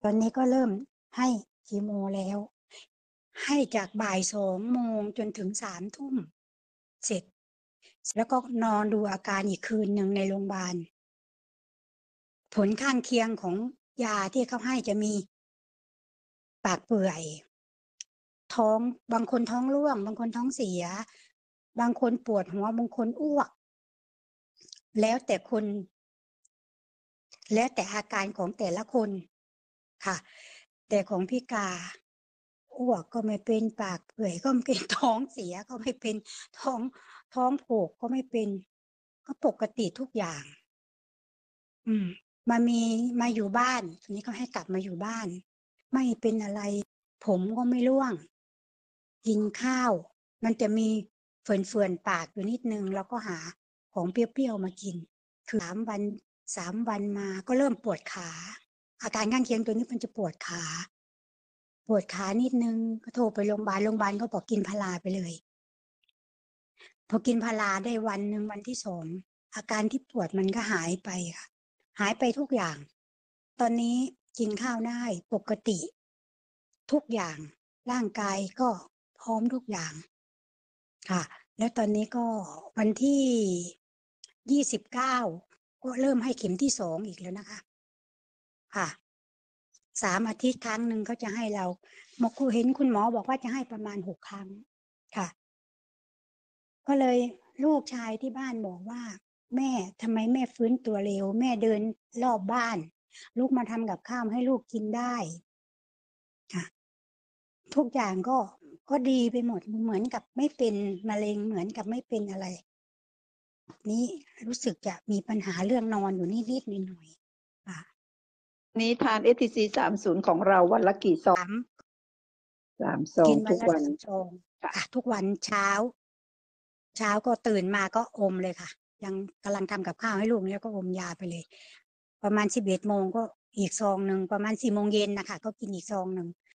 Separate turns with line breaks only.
ตอนนี้ก็เริ่มให้คีโมแล้ว ให้จากบ่าย2 โมงจนถึง3 ทุ่มเสร็จ แล้วก็นอนดูอาการอีกคืนหนึ่งในโรงพยาบาล ผลข้างเคียงของยาที่เขาให้จะมีปากเปื่อย ท้องบางคนท้องร่วง บางคนท้องเสีย บางคนปวดหัว บางคนอ้วก แล้วแต่คน แล้วแต่อาการของแต่ละคนค่ะ แต่ของพี่กา อ้วกก็ไม่เป็น ปากเปื่อยก็ไม่เป็น ท้องเสียก็ไม่เป็น ท้องผูกก็ไม่เป็น ก็ปกติทุกอย่าง มาอยู่บ้าน ทีนี้ก็ให้กลับมาอยู่บ้าน ไม่เป็นอะไร ผมก็ไม่ร่วง กินข้าว มันจะมีเฝื่อนๆปากอยู่นิดหนึ่ง แล้วก็หาของเปรี้ยวๆมากิน คือ3 วันมาก็เริ่มปวดขา อาการข้างเคียงตัวนี้มันจะปวดขา ปวดขานิดหนึ่งก็โทรไปโรงพยาบาล โรงพยาบาลก็บอกกินพาราไปเลย พอกินพาราได้วันหนึ่ง วันที่ 2 อาการที่ปวดมันก็หายไปค่ะ หายไปทุกอย่าง ตอนนี้กินข้าวได้ปกติ ทุกอย่าง ร่างกายก็พร้อมทุกอย่างค่ะ แล้วตอนนี้ก็วันที่ 29 ก็เริ่มให้เข็มที่ 2 อีกแล้วนะคะ ค่ะ 3 อาทิตย์ครั้งหนึ่งเขาจะให้เราเห็นคุณหมอบอกว่าจะให้ประมาณ 6 ครั้งค่ะ ก็เลยลูกชายที่บ้านบอกว่า แม่ทำไมแม่ฟื้นตัวเร็ว แม่เดินรอบบ้านลุกมาทำกับข้าวให้ลูกกินได้ค่ะ ทุกอย่างก็ดีไปหมด เหมือนกับไม่เป็นมะเร็ง เหมือนกับไม่เป็นอะไร นี้รู้สึกจะมีปัญหาเรื่องนอนอยู่นิดๆหน่อยๆค่ะ
นี้ทาน STC 30ของเราวันละกี่ซอง 3 ซอ
กิ
ง
นวั
ทุ
น
ก
ละ
วัน
3 ซอง
ค่ะ
ค่ะ ทุกวันเช้าก็ตื่นมาก็อมเลยค่ะ ยังกำลังทำกับข้าวให้ลูกแล้วก็อมยาไปเลย ประมาณ 11 โมงก็อีกซองหนึ่ง ประมาณ 4 โมงเย็นน่ะค่ะก็กินอีกซองหนึ่ง